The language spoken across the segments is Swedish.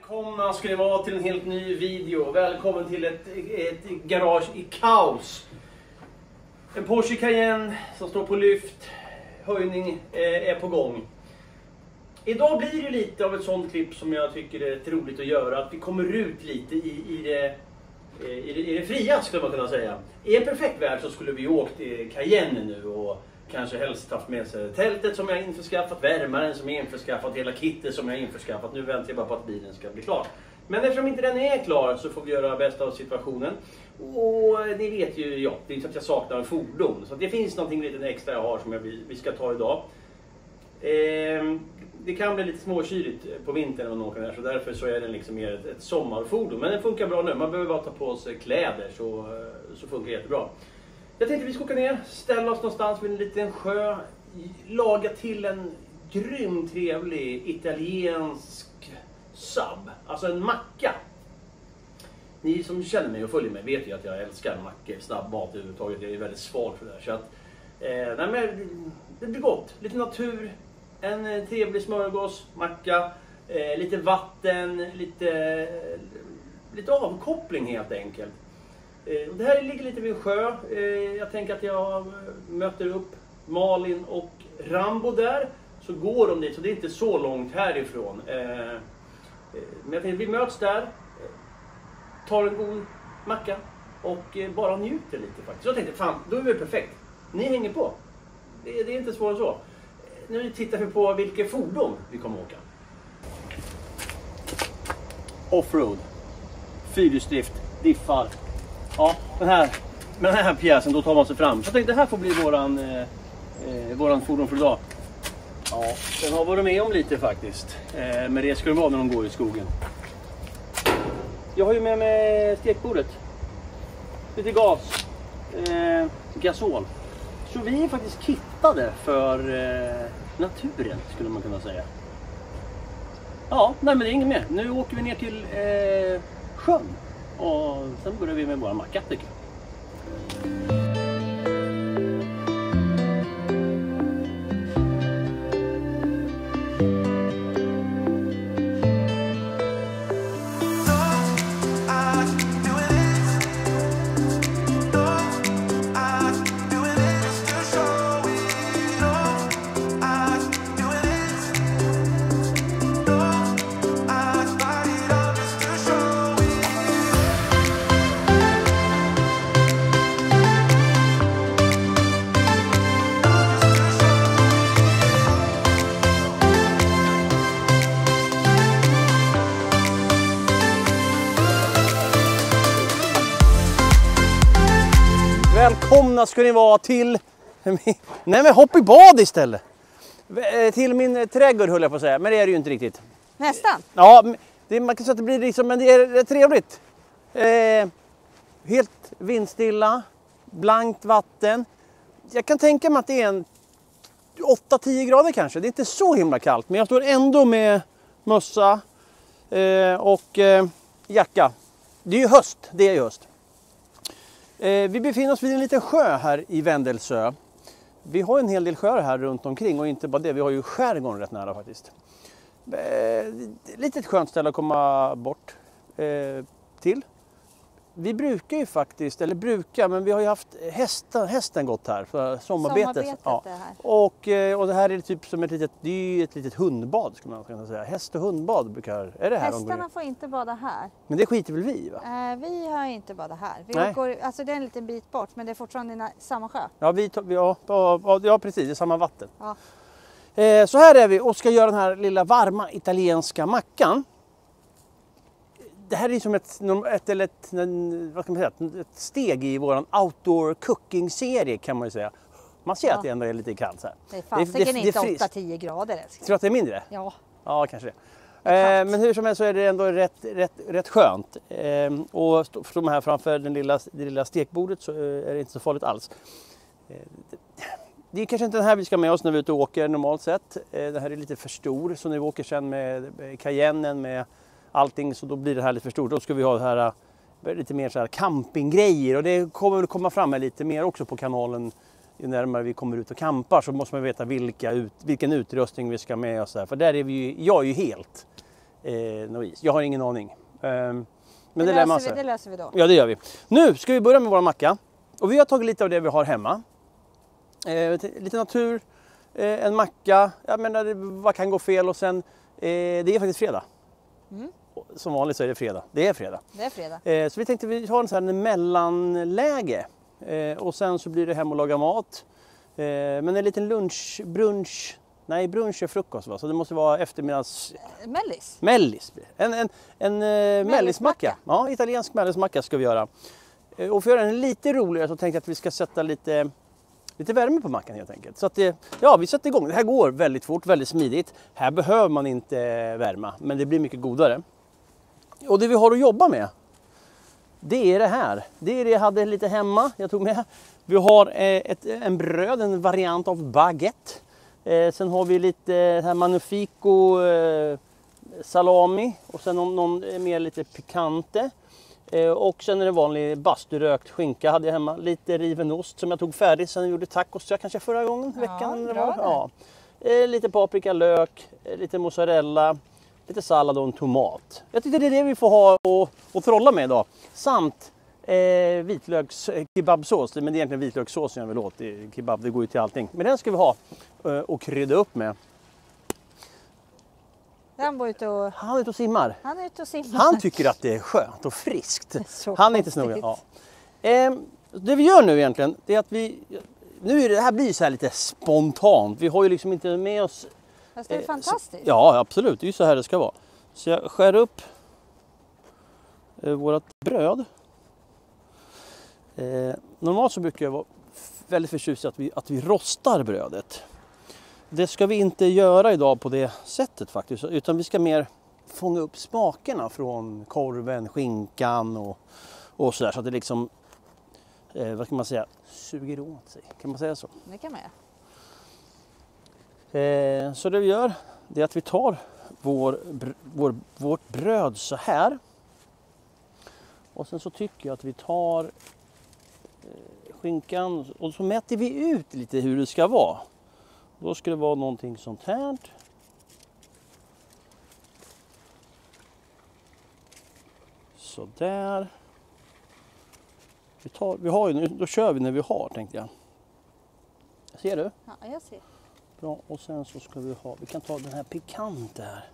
Välkomna ska ni vara till en helt ny video. Välkommen till ett garage i kaos. En Porsche Cayenne som står på lyft. Höjning är på gång. Idag blir det lite av ett sånt klipp som jag tycker är roligt att göra. Att vi kommer ut lite i det fria, skulle man kunna säga. I en perfekt värld så skulle vi åkt till Cayenne nu och kanske helst haft med sig tältet som jag införskaffat, värmaren som jag införskaffat, hela kittet som jag införskaffat. Nu väntar jag bara på att bilen ska bli klar. Men eftersom inte den är klar så får vi göra bästa av situationen. Och ni vet ju, ja, det är inte att jag saknar en fordon. Så det finns någonting lite extra jag har som vi ska ta idag. Det kan bli lite småkyligt på vintern och något där, så därför så är den liksom mer ett sommarfordon. Men den funkar bra nu, man behöver bara ta på sig kläder så funkar det jättebra. Jag tänkte vi ska åka ner, ställa oss någonstans vid en liten sjö, laga till en grym trevlig italiensk sub, alltså en macka. Ni som känner mig och följer mig vet ju att jag älskar mackor, snabbmat överhuvudtaget, jag är väldigt svag för det där. Så att, nej men, det blir gott, lite natur, en trevlig smörgås, macka, lite vatten, lite avkoppling helt enkelt. Det här ligger lite vid en sjö. Jag tänker att jag möter upp Malin och Rambo där. Så går de dit, så det är inte så långt härifrån. Men jag tänkte vi möts där. Tar en god macka och bara njuter lite faktiskt. Så jag tänkte, fan, då är det perfekt. Ni hänger på. Det är inte svårare så. Nu tittar vi på vilka fordon vi kommer åka. Offroad. Fyrhjulsdrift. Diffar. Ja, med den här pjäsen då tar man sig fram. Så jag tänkte det här får bli våran fordon för idag. Ja, den har varit med om lite faktiskt. Men det ska det vara när de går i skogen. Jag har ju med mig stekbordet. Lite gas. Gasol. Så vi är faktiskt kittade för naturen skulle man kunna säga. Ja, nej men det är inget mer. Nu åker vi ner till sjön. Och sen börjar vi med våra macka tycker jag. Välkomna ska ni vara till hopp i bad istället. Till min trädgård höll jag på att säga, men det är det ju inte riktigt. Nästan. Ja, man kan säga att det blir liksom, men det är trevligt. Helt vindstilla, blankt vatten. Jag kan tänka mig att det är 8-10 grader kanske. Det är inte så himla kallt, men jag står ändå med mössa och jacka. Det är ju höst, det är ju höst. Vi befinner oss vid en liten sjö här i Vendelsö. Vi har en hel del sjöar här runt omkring och inte bara det, vi har ju skärgården rätt nära faktiskt. Lite ett skönt ställe att komma bort till. Vi brukar ju faktiskt, men vi har ju haft hästen gått här för sommarbetet. Ja. Det här. Och det här är typ som ett litet hundbad skulle man kunna säga. Häst- och hundbad är det här. Hästarna får inte bada här. Men det skiter väl vi va? Vi har inte badat här. Alltså det är en liten bit bort men det är fortfarande i samma sjö. Ja, precis, det är samma vatten. Ja. Så här är vi och ska göra den här lilla varma italienska mackan. Det här är som ett steg i våran outdoor cooking-serie kan man ju säga. Man ser att det ändå är lite kallt så här. Det är fasiken inte 8-10 grader. Tror du att det är mindre? Ja. Ja, kanske det. Men hur som helst så är det ändå rätt skönt. Och står man här framför det lilla stekbordet så är det inte så farligt alls. Det är kanske inte den här vi ska med oss när vi är ute och åker normalt sett. Den här är lite för stor så när vi åker sen med Cayennen med allting så då blir det här lite för stort. Då ska vi ha det här lite mer så här campinggrejer och det kommer väl komma fram lite mer också på kanalen ju närmare vi kommer ut och campar så måste man veta vilken utrustning vi ska med och så här. För där är jag är ju helt. någon is. Jag har ingen aning. Men det löser vi då. Ja, det gör vi. Nu ska vi börja med vår macka. Och vi har tagit lite av det vi har hemma. Lite natur, en macka. Jag menar, vad kan gå fel? Och sen, det är faktiskt fredag. Som vanligt så är det fredag. Det är fredag. Så vi tänkte vi har en sån här mellanläge. Och sen så blir det hem och laga mat. Men en liten brunch är frukost, va? Så det måste vara eftermiddags... Mellis. En mellismacka. Ja, italiensk mellismacka ska vi göra. Och för att göra den lite roligare så tänkte jag att vi ska sätta lite värme på mackan helt enkelt. Så att vi sätter igång. Det här går väldigt fort, väldigt smidigt. Här behöver man inte värma, men det blir mycket godare. Och det vi har att jobba med, det är det här. Det är det jag hade lite hemma. Jag tog med. Vi har en bröd, en variant av baguette. Sen har vi lite här magnifico salami. Och sen någon mer lite pikante. Och sen är det vanlig basturökt skinka hade jag hemma. Lite riven ost som jag tog färdig sen jag gjorde tacos. Jag kanske förra veckan. Ja. Lite paprika, lök, lite mozzarella. Lite sallad och en tomat. Jag tycker det är det vi får ha och trolla med idag. Samt vitlöks kebabsås. Men det är egentligen vitlökssåsen jag vill åt. Kebab, det går ju till allting. Men den ska vi ha och krydda upp med. Han är ute och simmar. simmar. Han tycker att det är skönt och friskt. Han är inte snorig. Ja. Det vi gör nu egentligen, det är att det här blir så här lite spontant. Vi har ju liksom inte med oss... Fast det är fantastiskt. Ja, absolut. Det är ju så här det ska vara. Så jag skär upp vårt bröd. Normalt så brukar jag vara väldigt förtjust i att vi rostar brödet. Det ska vi inte göra idag på det sättet faktiskt. Utan vi ska mer fånga upp smakerna från korven, skinkan och sådär. Så att det liksom, vad kan man säga, suger åt sig. Kan man säga så? Det kan man göra. Så det vi gör, det är att vi tar vårt bröd så här. Och sen så tycker jag att vi tar skinkan och så mäter vi ut lite hur det ska vara. Då ska det vara någonting sånt här. Så där. Vi har ju nu, då kör vi när vi har, tänkte jag. Ser du? Ja, jag ser. Bra, och sen så ska vi kan ta den här pikant där.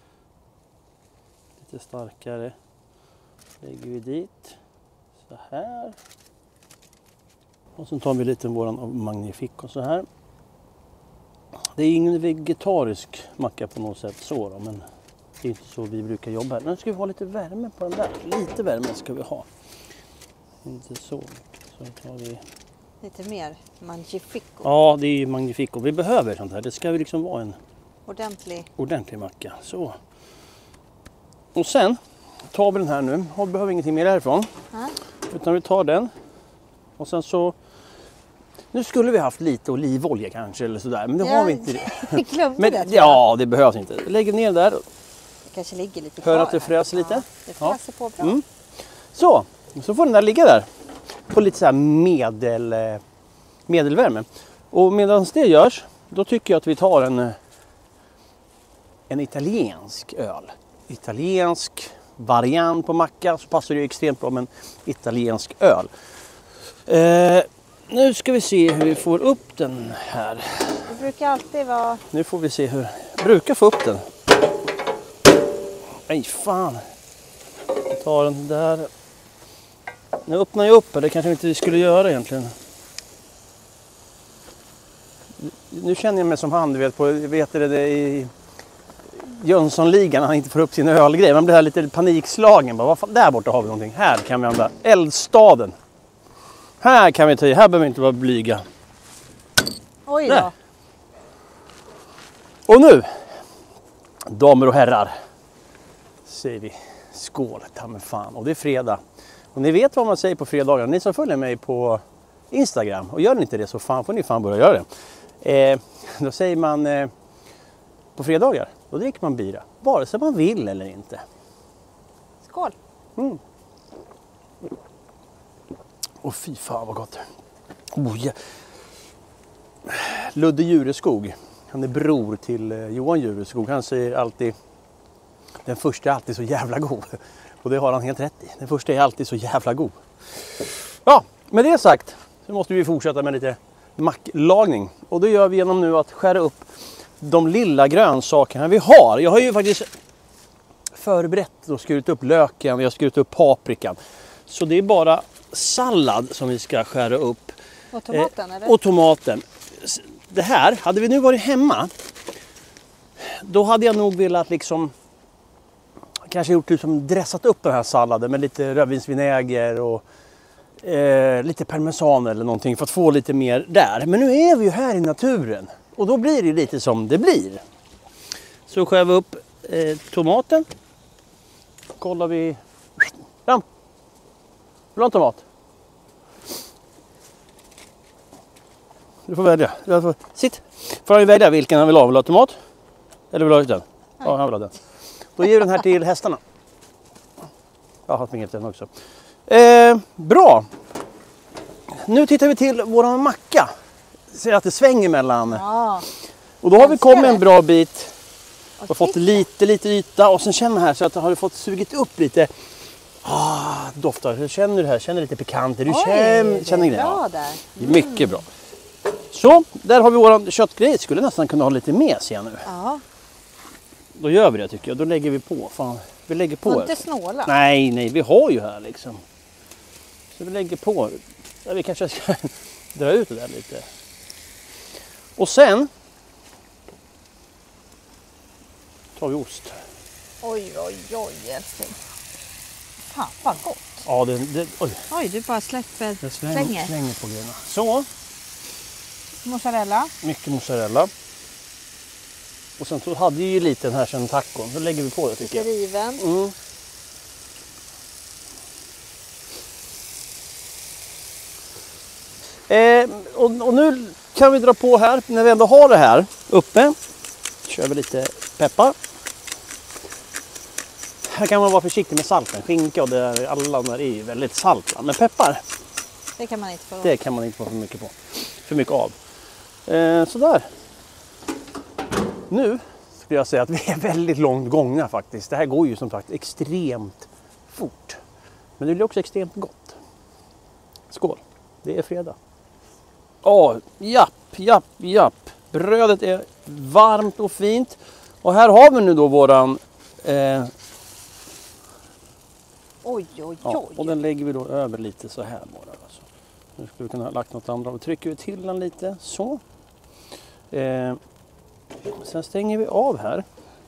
Lite starkare. Lägger vi dit. Så här. Och sen tar vi lite våran magnifico så här. Det är ingen vegetarisk macka på något sätt så då, men det är inte så vi brukar jobba här. Nu ska vi ha lite värme på den där. Lite värme ska vi ha. Inte så mycket. Så tar vi... Lite mer magnifico. Ja, det är magnifico. Vi behöver sånt här. Det ska ju liksom vara en ordentlig macka. Så. Och sen tar vi den här nu. Vi behöver ingenting mer härifrån. Utan vi tar den. Och sen så... Nu skulle vi haft lite olivolja kanske eller sådär. Men det har vi inte. Vi glömde det. Ja, det behövs inte. Lägg ner där. Det kanske ligger lite kvar. Hör att det fräser lite. Ja, det fräser på bra. Så får den där ligga där. På lite så här medelvärme. Och medan det görs, då tycker jag att vi tar en italiensk öl. Italiensk variant på macka, så passar det extremt bra med en italiensk öl. Nu ska vi se hur vi får upp den här. Det brukar alltid vara... Nu får vi se hur... Brukar få upp den. Nej, fan. Jag tar den där. Nu öppnar jag upp, det kanske inte vi skulle göra egentligen. Nu känner jag mig som han, du vet det i Jönssonligan, han inte får upp sin ölgrej. Man blir här lite panikslagen. Vad fan, där borta har vi någonting. Här kan vi använda eldstaden. Här kan vi ta i, här behöver vi inte vara blyga. Oj då. Där. Och nu, damer och herrar, säger vi skål, ta med fan. Och det är fredag. Och ni vet vad man säger på fredagar. Ni som följer mig på Instagram. Och gör ni inte det så får ni fan börja göra det. Då säger man på fredagar. Då dricker man bira. Vare sig man vill eller inte. Skål. Och fy fan vad gott. Ja. Ludde Djureskog. Han är bror till Johan Djureskog. Han säger alltid Den första är alltid så jävla god. Och det har han helt rätt i. Den första är alltid så jävla god. Ja, med det sagt så måste vi fortsätta med lite macklagning. Och det gör vi genom nu att skära upp de lilla grönsakerna vi har. Jag har ju faktiskt förberett och skurit upp löken. Jag har skurit upp paprikan. Så det är bara sallad som vi ska skära upp. Och tomaten eller? Och tomaten. Det här, hade vi nu varit hemma, då hade jag nog velat liksom kanske gjort liksom dressat upp den här salladen med lite rödvinsvinäger och lite parmesan eller någonting för att få lite mer där. Men nu är vi ju här i naturen och då blir det lite som det blir. Så skär vi upp tomaten. Kollar vi. Fram. Vill du ha en tomat? Du får välja. Sitt. Får han ju välja vilken han vill ha. Vill du ha tomat? Eller vill du ha den? Ja, han vill ha den. Då ger vi den här till hästarna. Jag har fingret den också. Bra. Nu tittar vi till våran macka. Ser att det svänger mellan. Ja. Och då har vi kommit en bra bit. Och fått lite yta. Och sen känner här så att har du fått sugit upp lite. Doftar. Hur känner du det här? Känner lite pikant. Du känner det? Ja. Där. Mycket bra. Så, där har vi våran köttgrej. Skulle nästan kunna ha lite med ser jag nu. Ja. Då gör vi det tycker jag. Då lägger vi på. Fan, vi lägger på. Får inte snåla. Nej, vi har ju här liksom. Så vi lägger på. Ja, vi kanske ska dra ut det där lite. Och sen tar vi ost. Oj, älskling. Fan, vad gott. Ja, Oj, du bara slänger på grejerna. Så. Mozzarella. Mycket mozzarella. Och sen så hade vi ju lite den här sen tacon. Så lägger vi på det tycker jag. Riven. Och nu kan vi dra på här. När vi ändå har det här uppe. Kör vi lite peppar. Här kan man vara försiktig med salten. Skinka och alla där är ju väldigt salta. Men peppar. Det kan man inte få. Det kan man inte få för mycket på. För mycket av. Sådär. Nu skulle jag säga att vi är väldigt långt gångna faktiskt. Det här går ju som sagt extremt fort. Men det blir också extremt gott. Skål. Det är fredag. Japp. Brödet är varmt och fint. Och här har vi nu då våran... Oj. Ja, och den lägger vi då över lite så här bara. Alltså. Nu skulle vi kunna ha lagt något andra. Och trycker vi till den lite. Så. Sen stänger vi av här.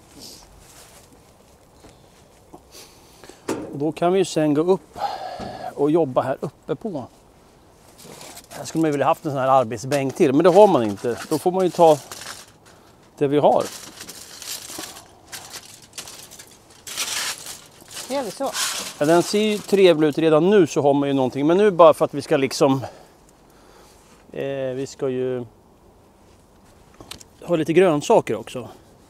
Och då kan vi ju sen gå upp och jobba här uppe på. Här skulle man vilja haft en sån här arbetsbänk till. Men det har man inte. Då får man ju ta det vi har. Gör vi så? Ja, den ser ju trevlig ut redan nu så har man ju någonting. Men nu bara för att vi ska liksom... vi ska ju ha lite grönsaker också.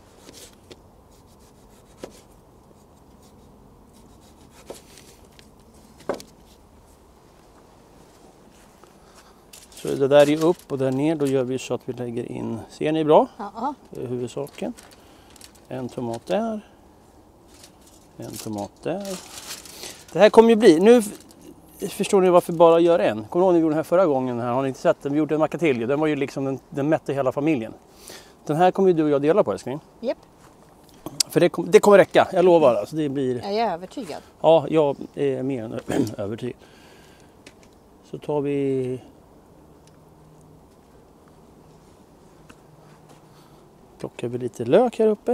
Så det där är upp och där ner. Då gör vi så att vi lägger in... Ser ni bra? Ja. Det är huvudsaken. En tomat där. En tomat där. Det här kommer ju bli... Nu förstår ni varför bara gör en. Kommer ni ihåg när vi gjorde den här förra gången? Här? Har ni inte sett den? Vi gjorde en mackatilje. Den var ju liksom... Den mätte hela familjen. Den här kommer ju du och jag dela på, älskling. Japp. För det kommer räcka. Jag lovar. Alltså, det blir... Jag är övertygad. Ja, jag är mer än övertygad. Så tar vi... Plockar vi lite lök här uppe.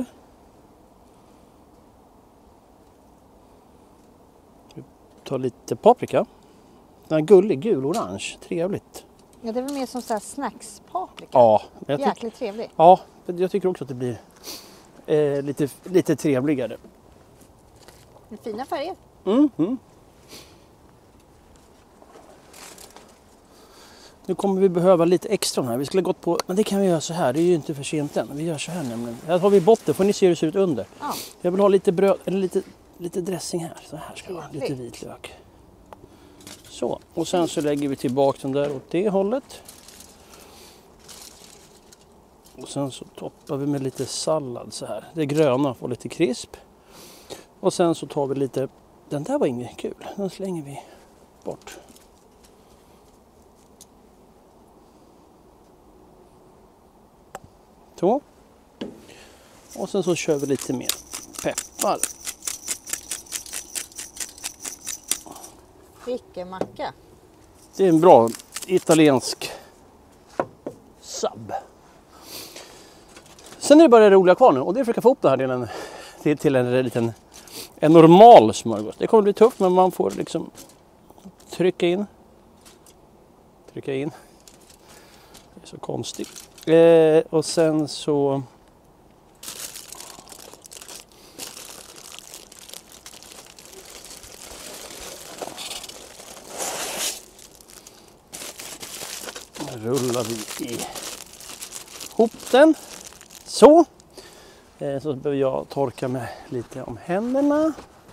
Vi tar lite paprika. Den här gullig, gul-orange. Trevligt. Ja, det är väl mer som så här snackspaprika. Ja. Jäkligt trevligt. Ja, jag tycker också att det blir lite trevligare. Med fina färger. Nu kommer vi behöva lite extra här. Vi skulle gått på, men det kan vi göra så här. Det är ju inte för sent än. Vi gör så här nämligen. Här har vi botten. Får ni se hur det ser ut under. Ja. Jag vill ha lite bröd eller lite dressing här. Så här ska det vara. Lite vitlök. Så. Och sen så lägger vi tillbaka den där åt det hållet. Och sen så toppar vi med lite sallad så här. Det gröna får lite krisp. Och sen så tar vi lite, den där var inget kul, den slänger vi bort. Så. Och sen så kör vi lite mer peppar. Vilken macka. Det är en bra italiensk sub. Sen är det bara det roliga kvar nu och det är att försöka få upp det här till en normal smörgås. Det kommer bli tufft men man får liksom trycka in. Det är så konstigt. Och sen så rullar vi ihop den. Så. Så behöver jag torka mig lite om händerna.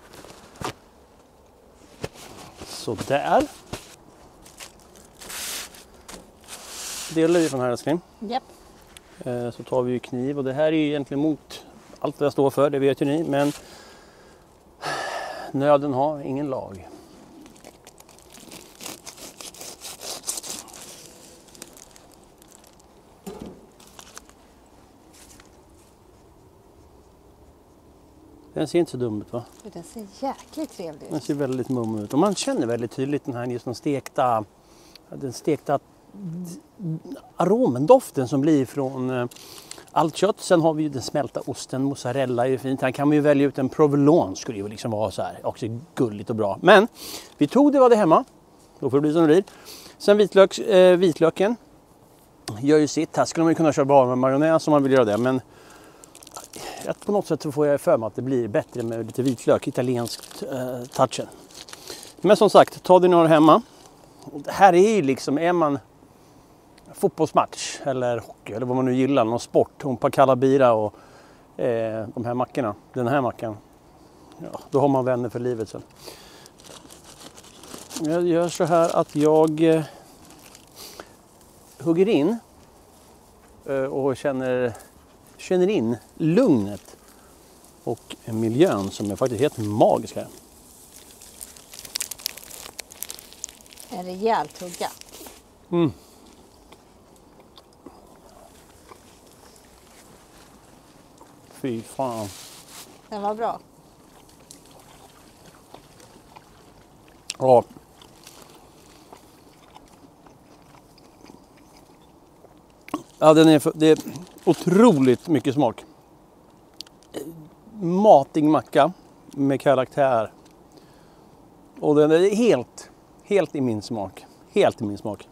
Så där. Delar vi från här älskling. Japp. Så tar vi ju kniv och det här är ju egentligen mot allt vad jag står för, det vet ju ni. Men nöden har ingen lag. Den ser inte så dum ut va? Den ser jäkligt trevlig ut. Den ser väldigt mum ut. Och man känner väldigt tydligt den här just den stekta aromen, doften som blir från allt kött. Sen har vi ju den smälta osten, mozzarella är ju fint. Här kan man ju välja ut en provolone, skulle ju liksom vara så här. Också gulligt och bra. Men vi tog det, var det hemma. Då får det bli som det blir. Sen vitlöken gör ju sitt. Här skulle man ju kunna köra bara med majonnäs om man vill göra det. Men på något sätt så får jag för mig att det blir bättre med lite vitlök, italienskt touchen. Men som sagt, ta det några hemma. Och det här är ju liksom, är man fotbollsmatch eller hockey eller vad man nu gillar, någon sport, un par kalla bira och de här mackorna, den här mackan, ja, då har man vänner för livet sen. Jag gör så här att jag hugger in och känner in lugnet och miljön som är faktiskt helt magisk här. En rejäl tugga. Mm. Fy fan. Den var bra. Ja. Ja, det är otroligt mycket smak. Matig macka med karaktär. Och den är helt i min smak. Helt i min smak.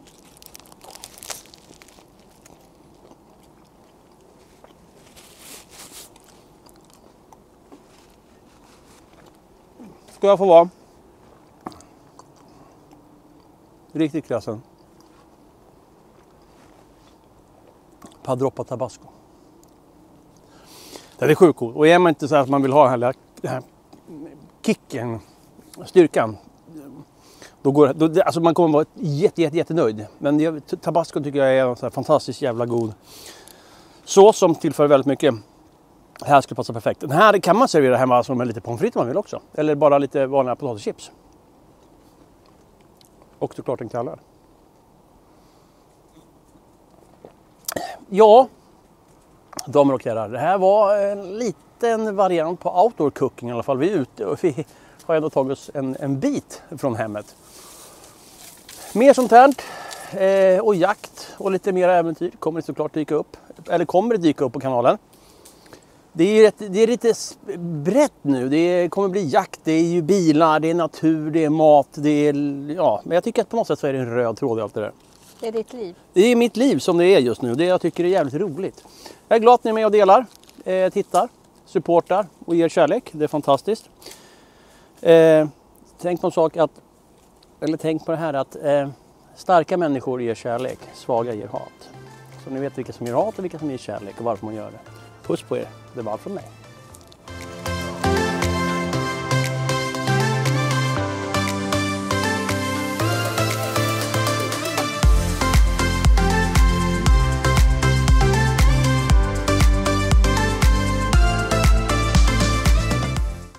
Ska jag få vara riktigt klassen. Ett par droppar tabasco. Det är sjukt cool. Och är man inte så att man vill ha den här kicken, styrkan, då alltså man kommer vara jättenöjd. Men tabasco tycker jag är en så här fantastiskt jävla god sås som tillför väldigt mycket. Det här skulle passa perfekt. Den här kan man servera hemma som med lite pommes frites om man vill också. Eller bara lite vanliga potatischips. Och såklart en kallad. Ja, damer och herrar. Det här var en liten variant på outdoor cooking i alla fall. Vi är ute och vi har ändå tagit oss en bit från hemmet. Mer sånt här och jakt och lite mer äventyr kommer det såklart dyka upp. Eller kommer det dyka upp på kanalen. Det är lite brett nu. Det kommer bli jakt, det är ju bilar, det är natur, det är mat. Ja, men jag tycker att på något sätt så är det en röd tråd i allt det där. Det är ditt liv. Det är mitt liv som det är just nu. Det jag tycker är jävligt roligt. Jag är glad att ni är med och delar, tittar, supportar och ger kärlek. Det är fantastiskt. Tänk på det här att starka människor ger kärlek, svaga ger hat. Så ni vet vilka som ger hat och vilka som ger kärlek och varför man gör det. Puss på er, det var allt från mig.